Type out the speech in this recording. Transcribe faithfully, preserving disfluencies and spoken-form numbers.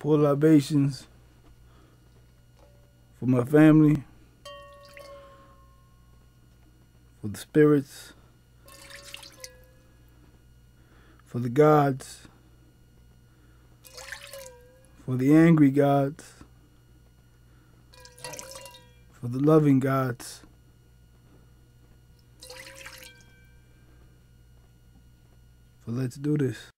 Pour libations for my family, for the spirits, for the gods, for the angry gods, for the loving gods. So let's do this.